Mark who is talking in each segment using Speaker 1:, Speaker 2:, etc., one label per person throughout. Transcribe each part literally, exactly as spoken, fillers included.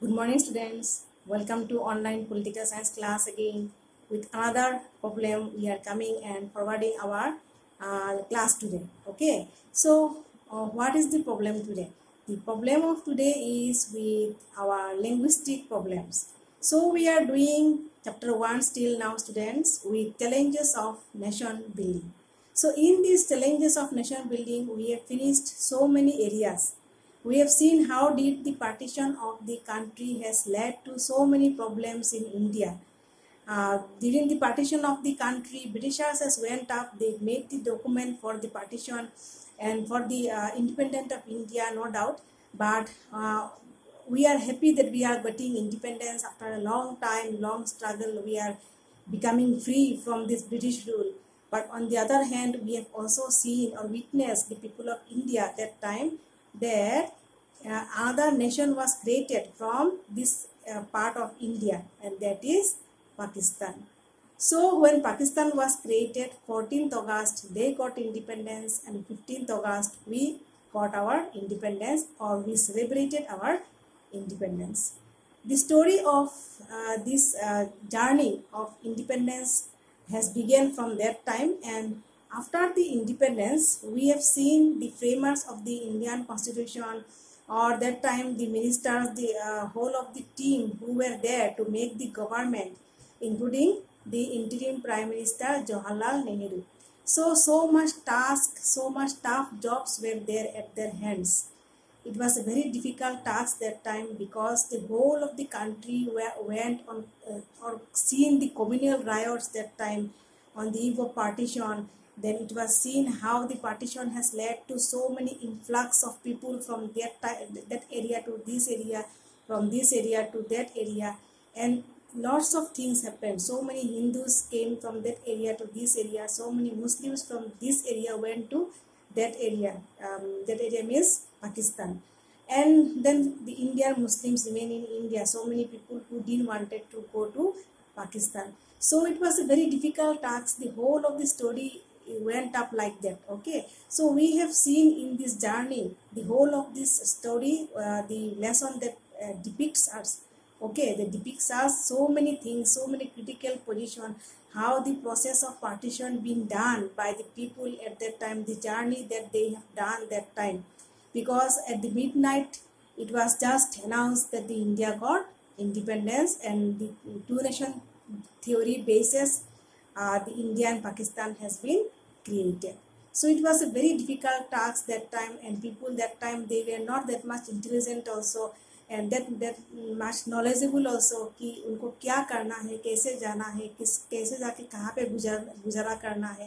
Speaker 1: Good morning, students. Welcome to online political science class again. With another problem, we are coming and forwarding our uh, class today. Okay. So, uh, what is the problem today? The problem of today is with our linguistic problems. So, we are doing chapter one still now, students, with challenges of nation building. So, in these challenges of nation building, we have finished so many areas. We have seen how did the partition of the country has led to so many problems in India. Uh, during the partition of the country, Britishers has went up, they made the document for the partition and for the uh, independence of India, no doubt. But uh, we are happy that we are getting independence after a long time, long struggle. We are becoming free from this British rule. But on the other hand, we have also seen or witnessed the people of India at that time that uh, another nation was created from this uh, part of India, and that is Pakistan. So when Pakistan was created, fourteenth August, they got independence, and fifteenth August, we got our independence, or we celebrated our independence. The story of uh, this uh, journey of independence has begun from that time, and after the independence, we have seen the framers of the Indian Constitution, or that time the ministers, the uh, whole of the team who were there to make the government, including the interim Prime Minister Jawaharlal Nehru. So, so much task, so much tough jobs were there at their hands. It was a very difficult task that time because the whole of the country were, went on uh, or seen the communal riots that time on the eve of partition. Then it was seen how the partition has led to so many influx of people from that, that area to this area, from this area to that area, and lots of things happened. So many Hindus came from that area to this area, so many Muslims from this area went to that area. Um, that area means Pakistan. And then the Indian Muslims remain in India. So many people who didn't wanted to go to Pakistan. So it was a very difficult task. The whole of the story went up like that. Okay. So we have seen in this journey, the whole of this story, uh, the lesson that uh, depicts us. Okay, that depicts us so many things, so many critical position, how the process of partition been done by the people at that time, the journey that they have done that time. Because at the midnight, it was just announced that the India got independence, and the two nation theory basis, uh, the India and Pakistan has been created. So it was a very difficult task that time, and people that time, they were not that much intelligent also, and that that much knowledgeable also कि उनको क्या करना है, कैसे जाना है, किस कैसे जाके कहाँ पे गुजर गुजारा करना है.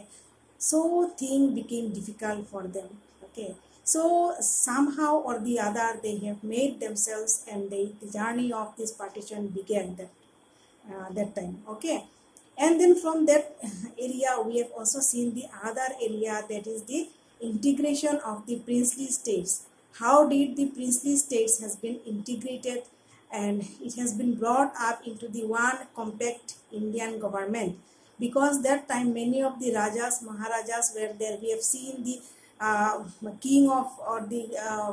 Speaker 1: So thing became difficult for them. Okay. So somehow or the other, they have made themselves, and they, the journey of this partition began that uh, that time. Okay. And then from that area, we have also seen the other area, that is the integration of the princely states. How did the princely states has been integrated, and it has been brought up into the one compact Indian government. Because that time many of the Rajas, Maharajas were there. We have seen the uh, king of, or the uh,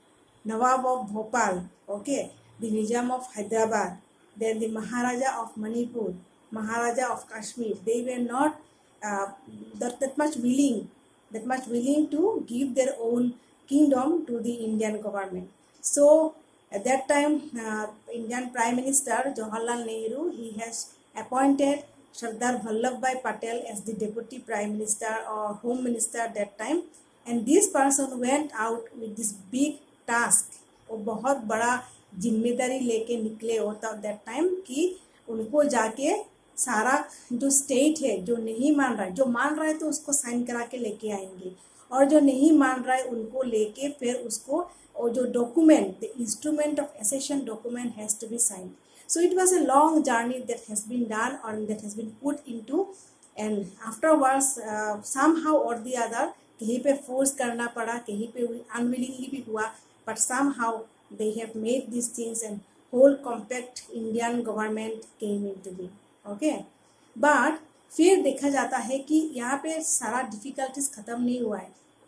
Speaker 1: Nawab of Bhopal, okay, the Nizam of Hyderabad, then the Maharaja of Manipur, Maharaja of Kashmir. They were not uh, that, that much willing, that much willing to give their own kingdom to the Indian government. So at that time, uh, Indian Prime Minister Jawaharlal Nehru, he has appointed Sardar Vallabhbhai Patel as the Deputy Prime Minister or Home Minister at that time, and this person went out with this big task. वो बहुत बड़ा जिम्मेदारी लेके निकले होता that time कि उनको जाके सारा जो स्टेट है, जो नहीं मान रहा है, जो मान रहा है तो उसको साइन करा के लेके आएंगे, और जो नहीं मान रहा है उनको लेके फिर उसको, और जो document, the instrument of accession document has to be signed. So it was a long journey that has been done, or that has been put into, and afterwards uh, somehow or the other, कहीं पे force करना पड़ा, कहीं पे unwillingly भी हुआ, but somehow they have made these things, and whole compact Indian government came into being. Okay, but फिर देखा जाता है कि यहाँ पे सारा difficulties खत्म नहीं हुआ है.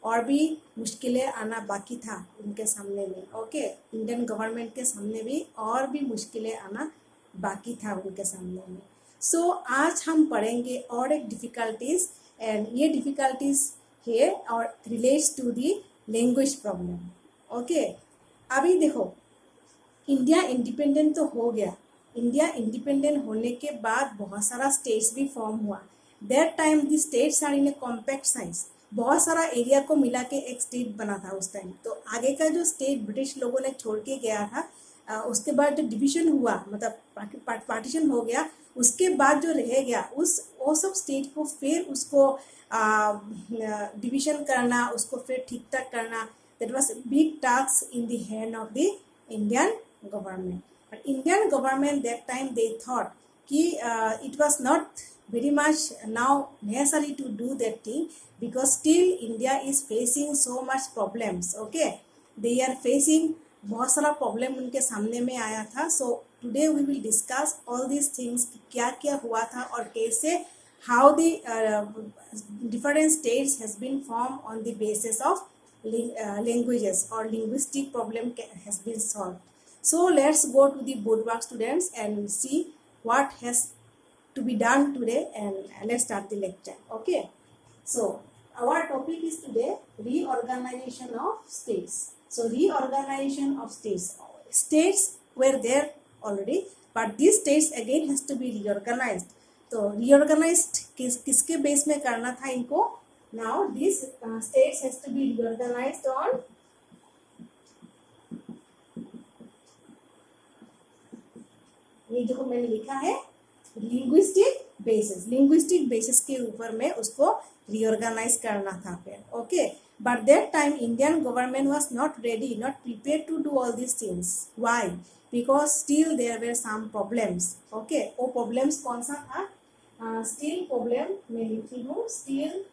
Speaker 1: और भी मुश्किलें आना बाकी था उनके सामने में। ओके, इंडियन गवर्नमेंट के सामने भी और भी मुश्किलें आना बाकी था उनके सामने में। सो so, आज हम पढ़ेंगे और एक डिफिकल्टीज, एंड ये डिफिकल्टीज है और relates to the language problem. Okay, अभी देखो, इंडिया इंडिपेंडेंट तो हो गया। इंडिया इंडिपेंडेंट होने के बाद बहुत सारा स्टेट्स भी फॉर्म हुआ। That time the states are in a compact size, बहुत सारा एरिया को मिला के एक स्टेट बना था उस टाइम। तो आगे का जो स्टेट ब्रिटिश लोगों ने छोड़ के गया था, आ, उसके बाद जो डिवीजन हुआ, मतलब पार्टीशन हो गया, उसके बाद जो रह गया उस वो सब स्टेट को फिर उसको डिवीजन करना, उसको फिर ठीक ठाक करना, that was big task in the hand of the Indian government. But Indian government that time they thought कि it was not very much now necessary to do that thing, because still India is facing so much problems. Okay, they are facing बहुत सारा problem उनके सामने में आया था। So today we will discuss all these things, क्या क्या हुआ था और कैसे how the different states has been form on the basis of languages और linguistic problem has been solve. So let's go to the board work students and see what has to be done today, and let's start the lecture. Okay, so our topic is today reorganization of states. So reorganization of states, states were there already, but these states again has to be reorganized. तो reorganized किस किसके base में करना था इनको? Now these uh, states has to be reorganized on ये जो मैंने लिखा है लिंग्विस्टिक बेसिस, लिंग्विस्टिक बेसिस के ऊपर में उसको रिऑर्गेनाइज करना था फिर। Okay, but that time Indian government was not ready, not prepared to do all this things. Why? Because still there were some problems. Okay, वो प्रॉब्लम्स कौन सा था? स्टिल प्रॉब्लम मैं लिखी हूँ, still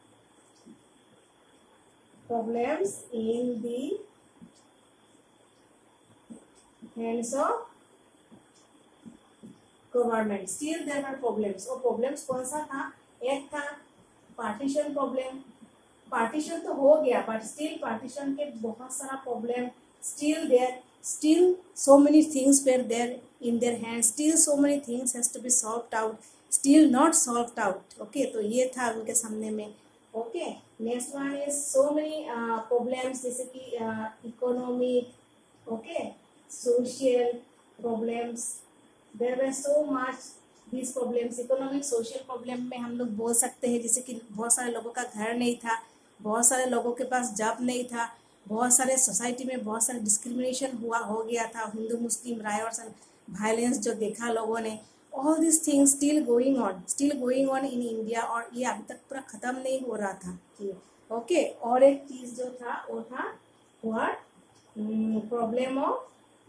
Speaker 1: problems in the hands of government. Still there were problems. और problems कौन सा था? एक था पार्टीशन प्रॉब्लम। पार्टीशन तो हो गया, बट स्टिल पार्टीशन के बहुत सारा problem still there, still so many things were there in their hand, still so many things has to be solved out, still not solved out. Okay, तो ये था उनके सामने में। Okay, next one is so many problems, जैसे कि economic, okay, social problems, there were so much this problems. Economic social problem में हम लोग बोल सकते हैं जैसे कि बहुत सारे लोगों का घर नहीं था, बहुत सारे लोगों के पास जॉब नहीं था, बहुत सारे सोसाइटी में बहुत सारे डिस्क्रिमिनेशन हुआ हो गया था, Hindu Muslim riots and violence जो देखा लोगों ने। All this things still going on, still going on in India, और ये अभी तक पूरा खत्म नहीं हो रहा था। ओके, और एक चीज जो था वो था what? Problem of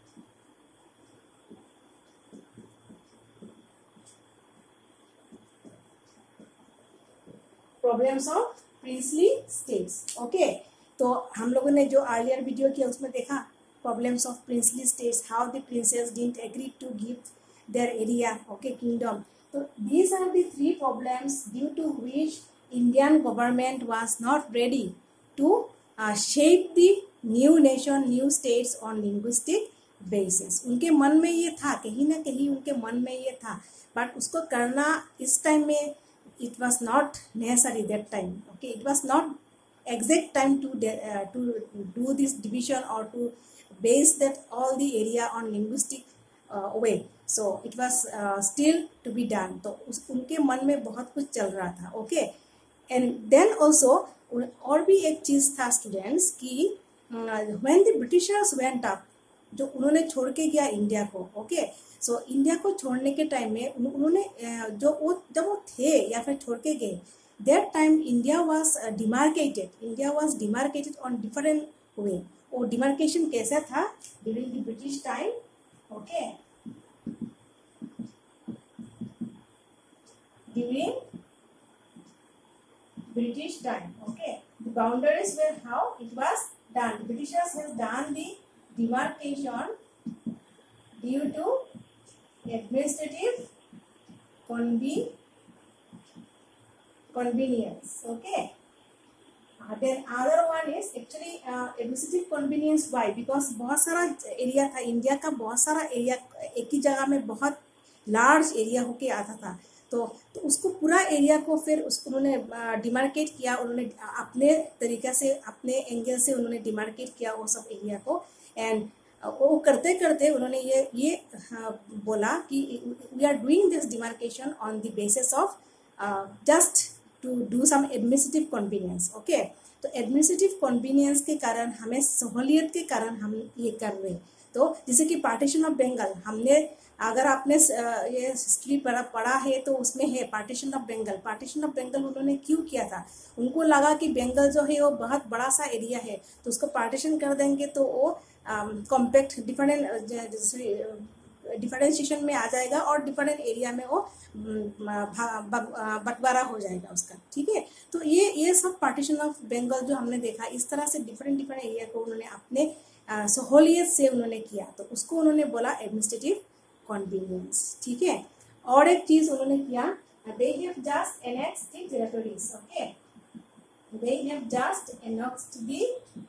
Speaker 1: problems of princely states. Okay, तो हम लोगों ने जो अर्लियर वीडियो किया उसमें देखा problems of princely states, how the princes didn't agree to give their area, okay, kingdom. तो these are the three problems due to which Indian government was not ready to shape the new nation, new states on linguistic basis. उनके मन में ये था, कहीं ना कहीं उनके मन में ये था, बट उसको करना इस टाइम में it was not necessary that time. Okay, it was not exact time to uh, to do this division or to base that all the area on linguistic uh, way. So it was uh, still to be done. तो उस उनके मन में बहुत कुछ चल रहा था। Okay, and then also और भी एक चीज था स्टूडेंट्स कि when the Britishers went up, जो उन्होंने छोड़ के गया इंडिया को। ओके, सो इंडिया को छोड़ने के टाइम में उन्होंने जो वो जब वो थे या फिर छोड़ के गए, that time India was demarcated, India was demarcated on different way. वो डिमार्केशन कैसा था during the British time? Okay, during British time, okay, the boundaries were how it was done. Britishers has done the demarcation due to administrative conven convenience. Okay, then other one is actually administrative convenience why, because बहुत सारा area था, India का बहुत सारा area एक ही जगह में बहुत लार्ज एरिया होके आता था, तो, तो उसको पूरा एरिया को फिर उसको उन्होंने डिमार्केट किया, उन्होंने अपने तरीके से अपने एंगल से उन्होंने डिमार्केट किया वो सब एरिया को। एंड वो करते करते उन्होंने ये ये बोला कि we are doing this demarcation on the basis of just to do some administrative convenience. Okay, तो एडमिनिस्ट्रेटिव कन्वीनियंस के कारण, हमें सहूलियत के कारण हम ये कर रहे। तो जैसे कि पार्टीशन ऑफ बंगाल, हमने अगर आपने ये हिस्ट्री पढ़ा पढ़ा है तो उसमें है partition of Bengal. Partition of Bengal उन्होंने क्यों किया था? उनको लगा कि बंगाल जो है वो बहुत बड़ा सा एरिया है, तो उसको पार्टीशन कर देंगे तो वो कॉम्पैक्ट डिफरेंट डिफरेंशिएशन में आ जाएगा और डिफरेंट एरिया में वो बंटवारा हो जाएगा उसका। ठीक है, तो ये ये सब पार्टीशन ऑफ बंगाल जो हमने देखा, इस तरह से डिफरेंट डिफरेंट एरिया को उन्होंने अपने सहूलियत से उन्होंने किया, तो उसको उन्होंने बोला एडमिनिस्ट्रेटिव कन्वीनियंस। ठीक है, और एक चीज उन्होंने किया, they have just annexed the territories. Okay, they have just annexed the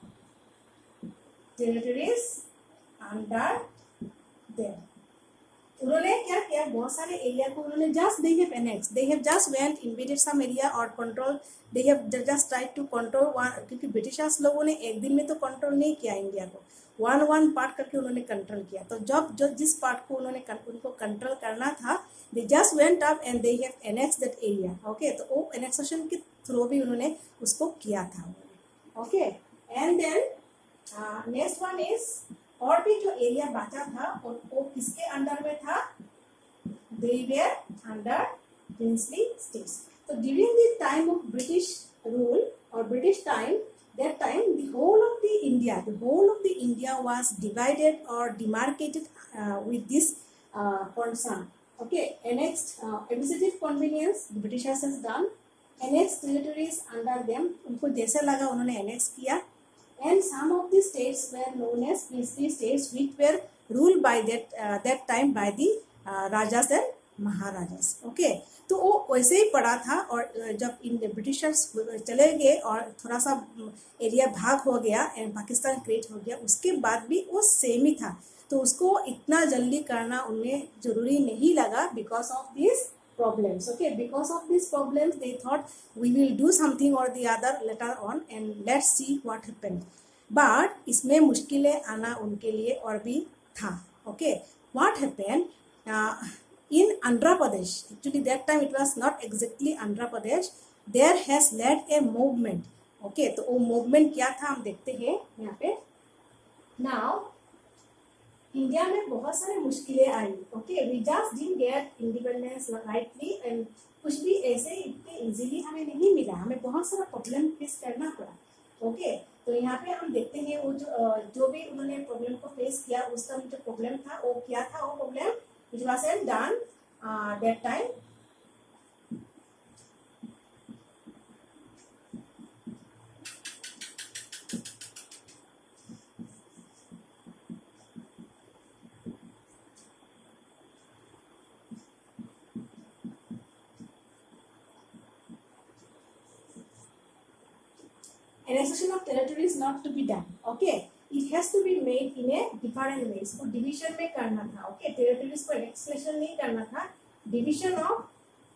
Speaker 1: territories under them. उन्होंने क्या किया, बहुत सारे एरिया को उन्होंने just they have annexed, they have just went invaded some area और control, they have just tried to control one, क्योंकि Britishers लोगों ने एक दिन में तो कंट्रोल नहीं किया इंडिया को, वन वन पार्ट करके उन्होंने कंट्रोल किया। तो जब जो जिस पार्ट को उन्होंने उनको कंट्रोल करना था, they just went up and they have annexed that area. Okay, तो वो एनेक्सेशन के थ्रू भी उन्होंने उसको किया था। Okay, and then next one is, और भी जो एरिया बचा था और वो किसके अंडर में था? They were under princely states. तो during the time of British rule और British time, that time the whole of the India, the whole of the India was divided or demarcated uh, with this uh, concern. Okay, annexed uh, administrative convenience the Britishers has done, annexed territories under them, उनको जैसे लगा उन्होंने annex किया, and some of the states were known as princely states which were ruled by that uh, that time by the uh, rajas and maharajas. Okay, तो वो वैसे ही पड़ा था, और जब इन ब्रिटिशर्स चले गए और थोड़ा सा एरिया भाग हो गया एंड पाकिस्तान क्रिएट हो गया, उसके बाद भी वो सेम ही था, तो उसको इतना जल्दी करना उन्हें जरूरी नहीं लगा because of this problems. Okay, because of this problems they thought we will do something और the other later on and let's see what happened. But इसमें मुश्किलें आना उनके लिए और भी था। Okay, what happened in Andhra Pradesh, actually that time it was not exactly Andhra Pradesh, there has led a movement। okay, तो वो movement क्या था हम देखते हैं यहाँ पे। now इंडिया में बहुत सारे मुश्किलें आई। Okay, we just didn't get independence rightly and कुछ भी ऐसे इतने इजीली हमें नहीं मिला, हमें बहुत सारा प्रॉब्लम फेस करना पड़ा। ओके, तो यहाँ पे हम देखते हैं वो जो जो भी उन्होंने प्रॉब्लम को फेस किया, उसका जो प्रॉब्लम था वो क्या था, वो problem which wasn't done uh, that time। Annexation of territory is not to be done। okay, it has to be made in a different way। इसको डिवीजन में करना था। ओके, टेरिटरीज को एक्सप्रेशन नहीं करना था, division of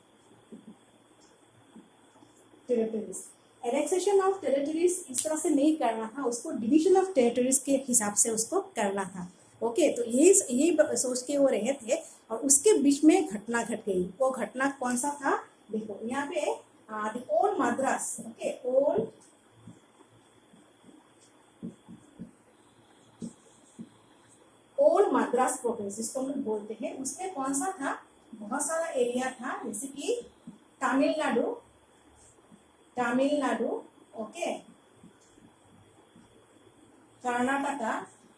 Speaker 1: territories. Annexation of territories इस तरह से नहीं करना था, उसको डिवीजन ऑफ टेरिटरीज के हिसाब से उसको करना था। ओके, तो यही यही सोच के वो रहे थे, और उसके बीच में घटना घट गई। वो घटना कौन सा था? देखो यहाँ पे the old Madras. Okay, old old Madras province जिसको हम लोग बोलते हैं, उसमें कौन सा था? बहुत सारा एरिया था, जैसे कि तमिलनाडु, तमिलनाडु ओके, कर्नाटका,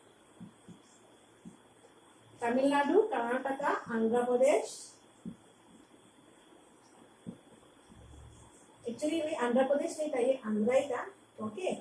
Speaker 1: तमिलनाडु, कर्नाटका, आंध्र प्रदेश। एक्चुअली ये आंध्र प्रदेश नहीं था, ये आंध्रा ही था। Okay,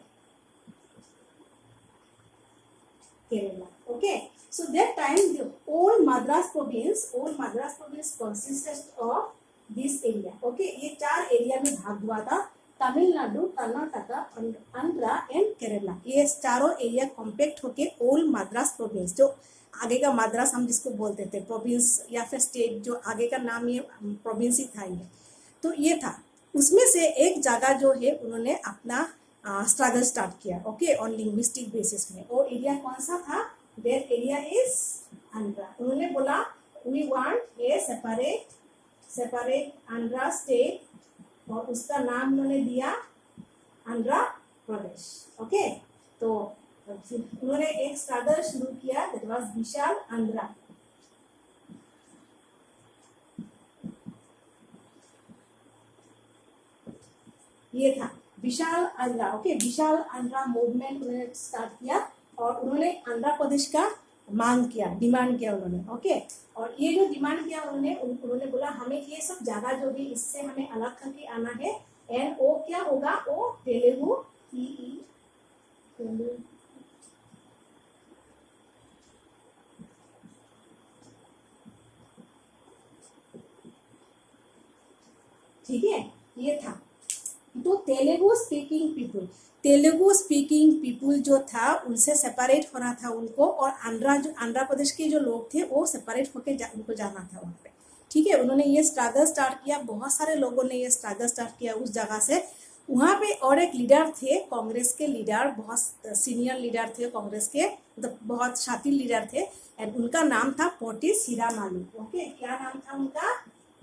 Speaker 1: Kerala। Okay, so that time the old Madras province, old Madras province consisted of this area। Okay, ये चार एरिया में भाग हुआ था, तमिलनाडु, कर्नाटका, आंध्रा एंड केरला, ये चारों एरिया कॉम्पैक्ट होके ओल्ड मद्रास प्रोविंस, जो आगे का मद्रास हम जिसको बोलते थे प्रोविंस या फिर स्टेट, जो आगे का नाम ये प्रोविंस ही था ये, तो ये था। उसमें से एक जगह जो है उन्होंने अपना स्ट्रगल स्टार्ट किया, ओके, ऑन लिंग्विस्टिक बेसिस में। वो एरिया कौन सा था? That area is Andhra. उन्होंने बोला we want a separate separate Andhra state, और उसका नाम उन्होंने दिया आंध्रा प्रदेश, ओके। तो उन्होंने एक स्ट्रगल शुरू किया, दैट वाज विशाल आंध्रा। ये था विशाल आंध्रा, ओके। विशाल आंध्रा मूवमेंट उन्होंने स्टार्ट किया और उन्होंने आंध्र प्रदेश का मांग किया, डिमांड किया उन्होंने, ओके। और ये जो डिमांड किया उन्होंने उन्होंने बोला हमें ये सब जगह जो भी इससे हमें अलग करके आना है। एंड वो क्या होगा? वो तेलुगु, ठीक है, ये था। तो Telugu speaking people, Telugu speaking people जो था उनसे सेपरेट होना था उनको, और आंध्रा जो आंध्र प्रदेश के जो लोग थे वो सेपरेट होके जा, उनको जाना था वहाँ पे, ठीक है। उन्होंने ये स्ट्रगल स्टार्ट किया, बहुत सारे लोगों ने ये स्ट्रगल स्टार्ट किया उस जगह से। वहाँ पे और एक लीडर थे, कांग्रेस के लीडर, बहुत सीनियर लीडर थे कांग्रेस के, मतलब बहुत शातिर लीडर थे, एंड उनका नाम था पोटी श्रीरामालू, ओके। क्या नाम था उनका?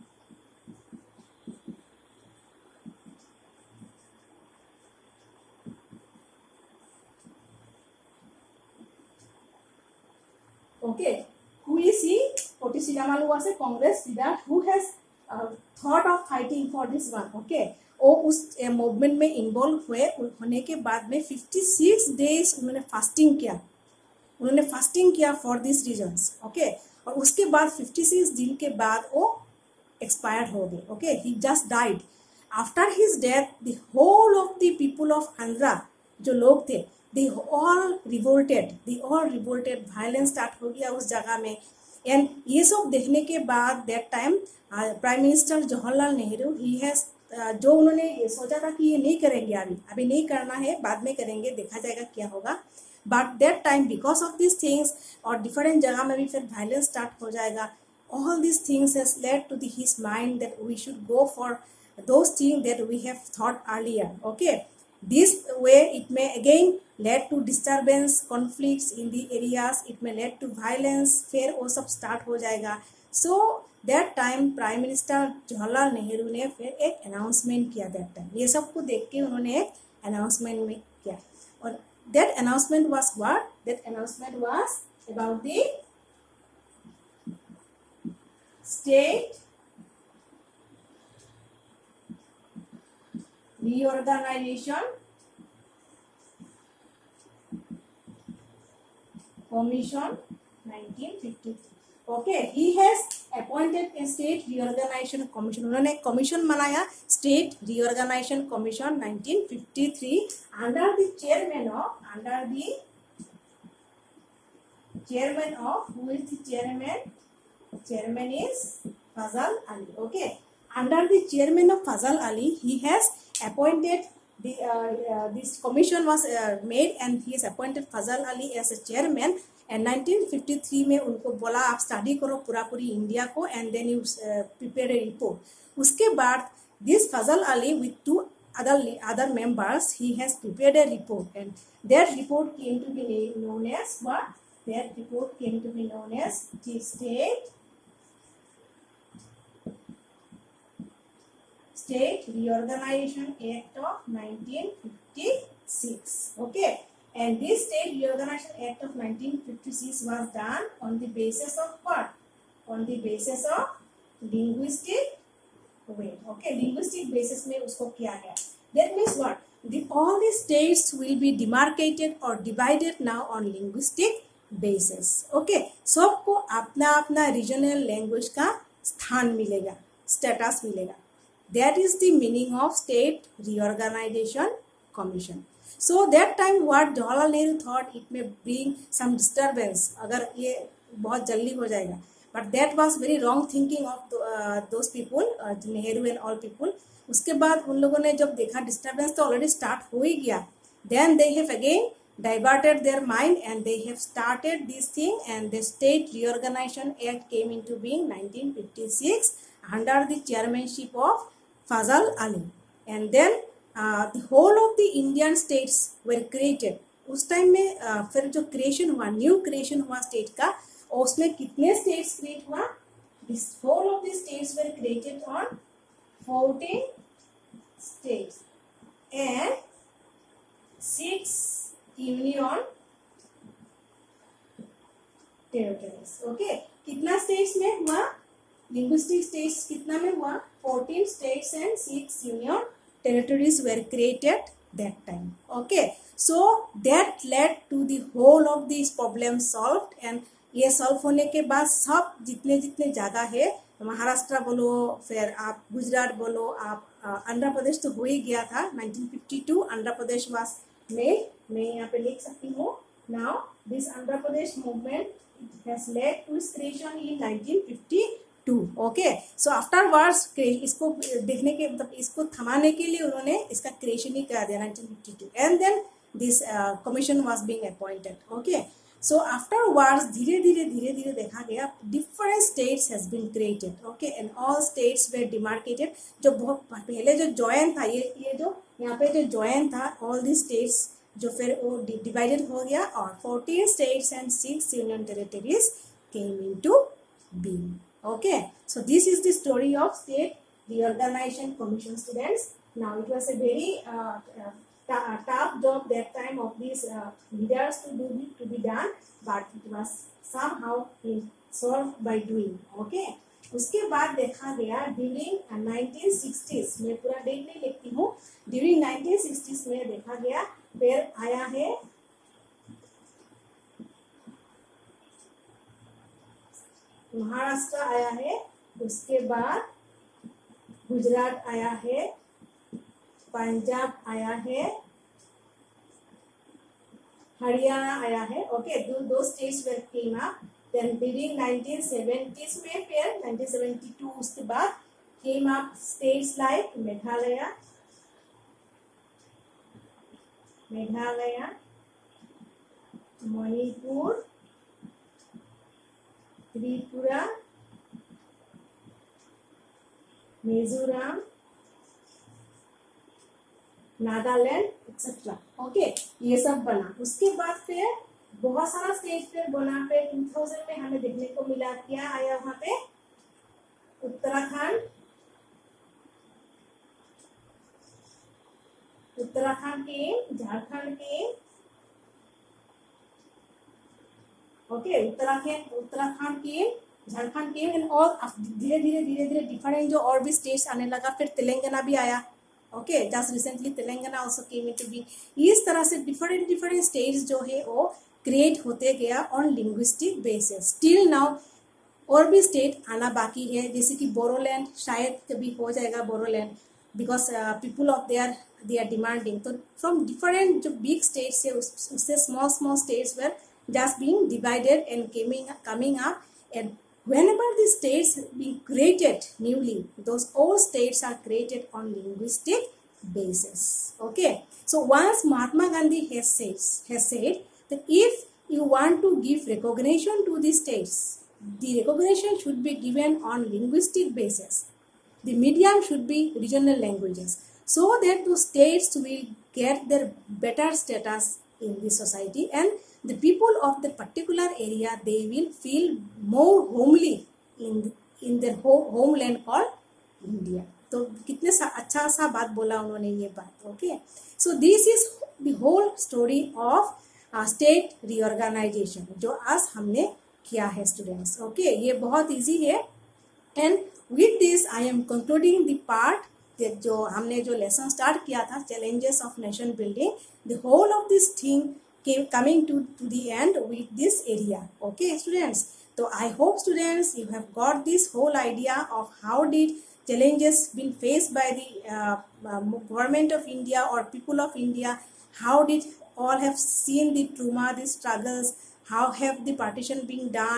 Speaker 1: Okay, who is he? Potti Sriramalu was a Congress leader who has uh, thought of fighting for this one. Okay, वो उस मूवमेंट में इन्वॉल्व हुए, होने के बाद में छप्पन डेज उन्होंने फास्टिंग किया, उन्होंने फास्टिंग किया फॉर दिस रीजन्स, ओके। और उसके बाद छप्पन दिन के बाद वो एक्सपायर हो गए, okay. He just died. After his death the whole of the people of Andhra, जो लोग थे, they all revolted, they all revolted, violence start हो गया उस जगह में। एंड ये सब देखने के बाद that time prime minister Jawaharlal Nehru, he has जो उन्होंने ये सोचा था कि ये नहीं करेंगे, अभी अभी नहीं करना है, बाद में करेंगे, देखा जाएगा क्या होगा। But that time because of this things, और डिफरेंट जगह में भी फिर वायलेंस स्टार्ट हो जाएगा। All this things has led to the his mind that we should go for those things that we have thought earlier, okay. This way it may again lead to disturbance, conflicts in the areas, it may lead to violence, फिर वो सब start हो जाएगा। So that time prime minister Jawaharlal Nehru ने फिर एक announcement किया that time, ये सब को देख के उन्होंने एक अनाउंसमेंट में किया। और that announcement was what? That announcement was about the state reorganization commission nineteen fifty-three, okay। he has appointed a state reorganization commission, उन्होंने एक कमीशन बनाया, state reorganization commission nineteen fifty-three, under the chairman of under the chairman of who is the chairman? Chairman is Fazal Ali, okay। Under the chairman of Fazal Ali, he has appointed the uh, uh, this commission was uh, made, and he has appointed Fazal Ali as a chairman। and nineteen fifty-three में उनको बोला आप study करो पूरा पूरी India को, and then you uh, prepare a report। उसके बाद this Fazal Ali with two other other members, he has prepared a report, and that report came to be known as what? That report came to be known as the state State Reorganization Act of nineteen fifty-six, okay। And this State Reorganization Act of nineteen fifty-six was done on the basis of what? On the basis of linguistic way, okay। linguistic basis में उसको किया गया। That means what? The all the states will be demarcated or divided now on linguistic basis, okay। सबको अपना अपना regional language का स्थान मिलेगा, status मिलेगा। That is the meaning of State Reorganization Commission। So that time what Jawaharlal Nehru thought, it may bring some disturbance, अगर ये बहुत जल्दी हो जाएगा, but that was very wrong thinking of the, uh, those people, uh, Nehru and all people. उसके बाद उन लोगों ने जब देखा डिस्टर्बेंस तो ऑलरेडी स्टार्ट हो ही गया, then they have again diverted their mind and they have started this thing, and the State Reorganization Act came into being nineteen fifty-six under the chairmanship of Fazal Ali, and then uh, the whole of the Indian states were created. उस time में uh, फिर जो creation हुआ, new creation हुआ state का, और उसमें कितने स्टेट्स क्रिएट हुआ? This whole of the states were created on fourteen states and six union territories. ओके, कितना स्टेट्स में हुआ? लिंग्विस्टिक स्टेट्स कितना में हुआ? fourteen states and six union territories were created that time. Okay, so that led to the whole of these problems solved, and ये solve होने के बाद सब जितने जितने जगह है, महाराष्ट्र बोलो, फिर आप गुजरात बोलो, आप आंध्र प्रदेश तो हो ही गया था nineteen fifty-two, Andhra Pradesh was made, मैं यहाँ पे लिख सकती हूँ. Now this Andhra Pradesh movement has led to its creation in nineteen fifty-two. Okay, so afterwards इसको देखने के मतलब इसको थमाने के लिए उन्होंने इसका क्रिएशन ही कर दिया nineteen fifty-two, and then this commission was being appointed. Okay, so afterwards धीरे धीरे धीरे धीरे देखा गया different states has been created. Okay, and all states were demarcated. जो बहुत पहले जो जॉइन था, ये ये जो यहाँ पे जो जॉइन था, ऑल दी स्टेट्स जो फिर वो डिवाइडेड हो गया, और fourteen states and six union territories came into being. Okay, so this is the story of State Reorganization Commission, students. Now it was a very uh, uh, tough job that time of these uh, leaders to do to be done, but it was somehow solved by doing. Okay, उसके बाद देखा गया during nineteen sixties, मैं पूरा date नहीं लिखती हूँ, during nineteen sixties में देखा गया फिर आया है महाराष्ट्र आया है, उसके बाद गुजरात आया है, पंजाब आया है, हरियाणा आया है. ओके, दो दो states were came up. Then during nineteen seventies में फिर नाइनटीन सेवेंटी टू उसके बाद came up states like Meghalaya, Meghalaya, Manipur, Tripura, Mizoram, Nagaland etcetera. Okay, ये सब बना. उसके बाद फिर बहुत सारा स्टेट फिर बना. फिर टू थाउजेंड में हमें देखने को मिला क्या आया वहां पे? उत्तराखंड, उत्तराखंड के, झारखंड के. ओके, उत्तराखंड उत्तराखंड के, झारखंड के, एंड और धीरे धीरे धीरे धीरे डिफरेंट जो और भी स्टेट्स आने लगा. फिर तेलंगाना भी आया. Okay, just recently Telangana also came into being. इस तरह से डिफरेंट डिफरेंट स्टेट्स जो है वो क्रिएट होते गया on linguistic basis. Still now और भी स्टेट आना बाकी है, जैसे कि बोरोलैंड शायद कभी हो जाएगा Bodoland, because people of there they are demanding. तो फ्रॉम डिफरेंट जो बिग स्टेट्स है उससे small small states were just being divided and coming coming up, and whenever the states being created newly, those all states are created on linguistic basis. Okay, so once Mahatma Gandhi has said has said that if you want to give recognition to the states, the recognition should be given on linguistic basis. The medium should be regional languages, so that the states will get their better status in the society, and the people of the particular area, they will feel more homely in in their home, homeland called India. तो कितने सा अच्छा सा बात बोला उन्होंने ये बात. Okay, so this is the whole story of state reorganisation जो आज हमने किया है स्टूडेंट्स. ओके, okay, ये बहुत इजी है. And with this I am concluding the part जो हमने जो लेसन स्टार्ट किया था, challenges of nation building. The whole of this thing coming to to the end with this area. Okay, students, so I hope students you have got this whole idea of how did challenges been faced by the uh, uh, government of India or people of India, how did all have seen the trauma, the struggles, how have the partition been done,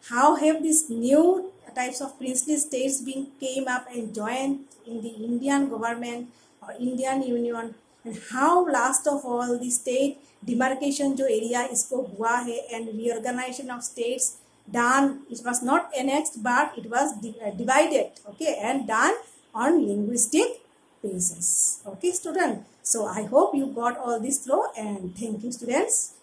Speaker 1: how have these new types of princely states been came up and joined in the Indian government or Indian Union, and how last of all the state demarcation जो area इसको हुआ है and reorganization of states done. It was not annexed but it was divided, okay, and done on linguistic basis. Okay, student. So I hope you got all this through, and thank you, students.